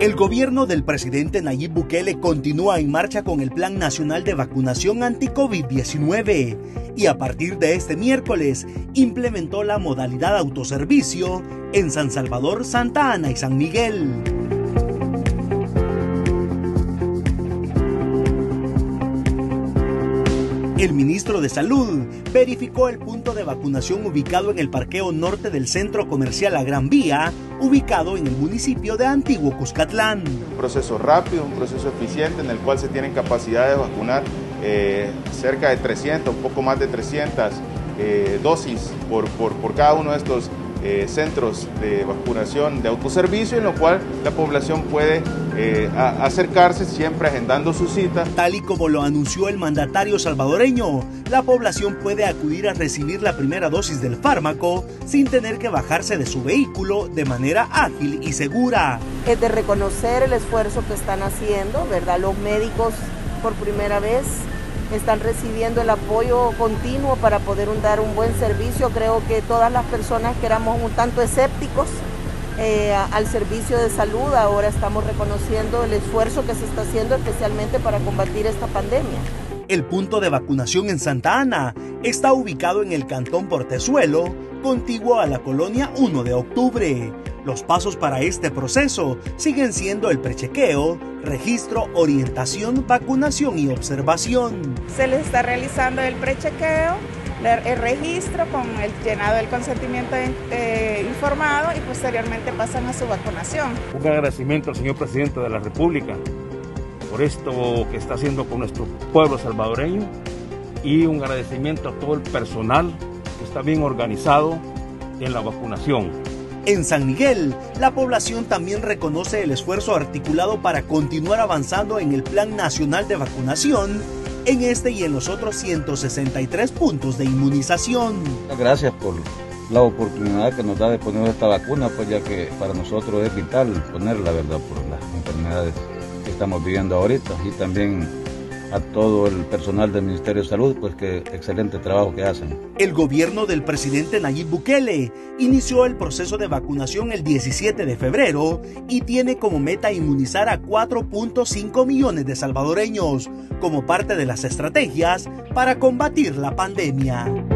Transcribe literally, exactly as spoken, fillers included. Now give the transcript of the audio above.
El gobierno del presidente Nayib Bukele continúa en marcha con el Plan Nacional de Vacunación anti-COVID diecinueve y a partir de este miércoles implementó la modalidad autoservicio en San Salvador, Santa Ana y San Miguel. El ministro de Salud verificó el punto de vacunación ubicado en el parqueo norte del centro comercial La Gran Vía, ubicado en el municipio de Antiguo Cuscatlán. Un proceso rápido, un proceso eficiente en el cual se tienen capacidad de vacunar eh, cerca de trescientas, un poco más de trescientas eh, dosis por, por, por cada uno de estos eh, centros de vacunación de autoservicio, en lo cual la población puede eh, a, acercarse siempre agendando su cita. Tal y como lo anunció el mandatario salvadoreño, la población puede acudir a recibir la primera dosis del fármaco sin tener que bajarse de su vehículo de manera ágil y segura. Es de reconocer el esfuerzo que están haciendo, ¿verdad? Los médicos por primera vez están recibiendo el apoyo continuo para poder dar un buen servicio. Creo que todas las personas que éramos un tanto escépticos eh, al servicio de salud, ahora estamos reconociendo el esfuerzo que se está haciendo especialmente para combatir esta pandemia. El punto de vacunación en Santa Ana está ubicado en el cantón Portezuelo, contiguo a la colonia uno de octubre. Los pasos para este proceso siguen siendo el prechequeo, registro, orientación, vacunación y observación. Se les está realizando el prechequeo, el registro con el llenado del consentimiento eh, informado y posteriormente pasan a su vacunación. Un agradecimiento al señor presidente de la República por esto que está haciendo con nuestro pueblo salvadoreño y un agradecimiento a todo el personal que está bien organizado en la vacunación. En San Miguel, la población también reconoce el esfuerzo articulado para continuar avanzando en el Plan Nacional de Vacunación en este y en los otros ciento sesenta y tres puntos de inmunización. Gracias por la oportunidad que nos da de poner esta vacuna, pues ya que para nosotros es vital ponerla, ¿verdad?, por las enfermedades que estamos viviendo ahorita, y también a todo el personal del Ministerio de Salud, pues que excelente trabajo que hacen. El gobierno del presidente Nayib Bukele inició el proceso de vacunación el diecisiete de febrero y tiene como meta inmunizar a cuatro punto cinco millones de salvadoreños como parte de las estrategias para combatir la pandemia.